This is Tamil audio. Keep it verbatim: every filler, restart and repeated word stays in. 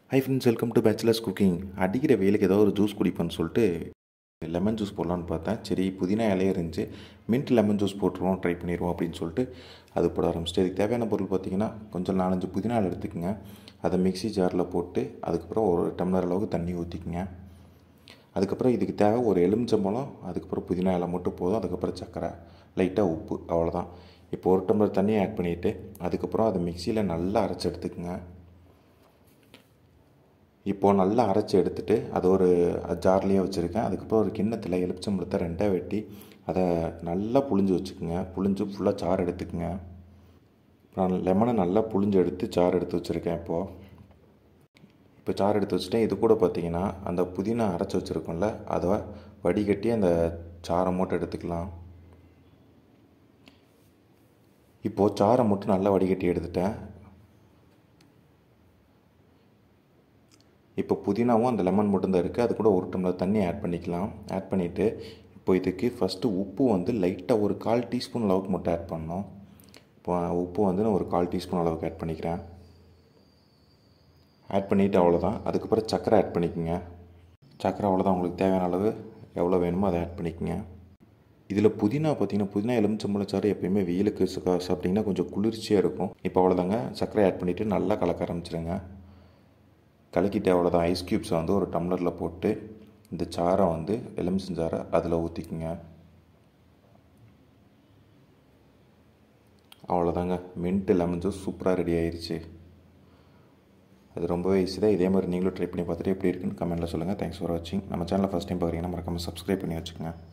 High friends, welcome to bachelors cooking. அடிக்கிற வெயிலுக்கு ஏதோ ஒரு ஜூஸ் குடிப்பேன்னு சொல்லிட்டு லெமன் ஜூஸ் போடலான்னு பார்த்தேன். சரி, புதினா இலையே இருந்துச்சு, மின்ட் லெமன் ஜூஸ் போட்டுருவோம், ட்ரை பண்ணிடுவோம் அப்படின்னு சொல்லிட்டு அது போட ஆரம்பிச்சிட்டு, இதுக்கு தேவையான பொருள் பார்த்திங்கன்னா கொஞ்சம் நாலஞ்சு புதினா இலை எடுத்துக்கோங்க. அதை மிக்ஸி ஜாரில் போட்டு அதுக்கப்புறம் ஒரு டம்ளர் அளவுக்கு தண்ணி ஊற்றிக்குங்க. அதுக்கப்புறம் இதுக்கு தேவை ஒரு எலுமிச்சம்பழம், அதுக்கப்புறம் புதினா இலை மட்டும் போதும். அதுக்கப்புறம் சர்க்கரை, லைட்டாக உப்பு, அவ்வளோதான். இப்போ ஒரு டம்ளர் தண்ணியை ஆட் பண்ணிவிட்டு அதுக்கப்புறம் அதை மிக்சியில் நல்லா அரைச்சி எடுத்துக்கோங்க. இப்போது நல்லா அரைச்சி எடுத்துகிட்டு அதை ஒரு ஜார்லேயே வச்சுருக்கேன். அதுக்கப்புறம் ஒரு கிண்ணத்தில் எலுமிச்சம்பழத்தை ரெண்டாக வெட்டி அதை நல்லா புழிஞ்சு வச்சுக்கோங்க. புழிஞ்சு ஃபுல்லாக சாறு எடுத்துக்கோங்க. நான் லெமனை நல்லா புழிஞ்சு எடுத்து சாறு எடுத்து வச்சுருக்கேன். இப்போது இப்போ சாறு எடுத்து வச்சுட்டேன். இது கூட பார்த்திங்கன்னா அந்த புதினா அரைச்சி வச்சுருக்கோம்ல, அதை வடிகட்டி அந்த சாறை மட்டும் எடுத்துக்கலாம். இப்போது சாறை மட்டும் நல்லா வடிகட்டி எடுத்துட்டேன். இப்போ புதினாவும் அந்த லெமன் மட்டும்தான் இருக்குது. அது கூட ஒரு டம்ளர் தண்ணி ஆட் பண்ணிக்கலாம். ஆட் பண்ணிவிட்டு இப்போ இதுக்கு ஃபஸ்ட்டு உப்பு வந்து லைட்டாக ஒரு கால் டீஸ்பூன் அளவுக்கு மட்டும் ஆட் பண்ணணும். இப்போ உப்பு வந்து நான் ஒரு கால் டீஸ்பூன் அளவுக்கு ஆட் பண்ணிக்கிறேன். ஆட் பண்ணிவிட்டு அவ்வளோதான். அதுக்கப்புறம் சர்க்கரை ஆட் பண்ணிக்கோங்க. சர்க்கரை அவ்வளோதான், உங்களுக்கு தேவையான அளவு எவ்வளோ வேணுமோ அதை ஆட் பண்ணிக்கோங்க. இதில் புதினா பார்த்திங்கன்னா புதினா எலுமிச்சம்பழச்சாறு எப்போயுமே வெயிலுக்கு சாப்பிட்டிங்கன்னா கொஞ்சம் குளிர்ச்சியாக இருக்கும். இப்போ அவ்வளோதாங்க, சர்க்கரை ஆட் பண்ணிவிட்டு நல்லா கலக்க ஆரம்பிச்சிடுங்க. கலக்கிட்டு அவ்வளோதான். ஐஸ் க்யூப்ஸை வந்து ஒரு டம்ளரில் போட்டு இந்த சாறை வந்து எலுமிச்சஞ்சாறை அதில் ஊற்றிக்குங்க. அவ்வளோதாங்க, மின்ட் லெமன் ஜூஸ் சூப்பராக ரெடி ஆயிடுச்சு. அது ரொம்பவே ஈஸி தான். இதே மாதிரி நீங்களும் ட்ரை பண்ணி பார்த்துட்டு எப்படி இருக்குன்னு கமெண்ட்டில் சொல்லுங்கள். தேங்க்ஸ் ஃபார் வாட்சிங். நம்ம சேனலை ஃபஸ்ட் டைம் பார்க்குறீங்கன்னா மறக்காமல் சப்ஸ்கிரைப் பண்ணி வச்சுக்கோங்க.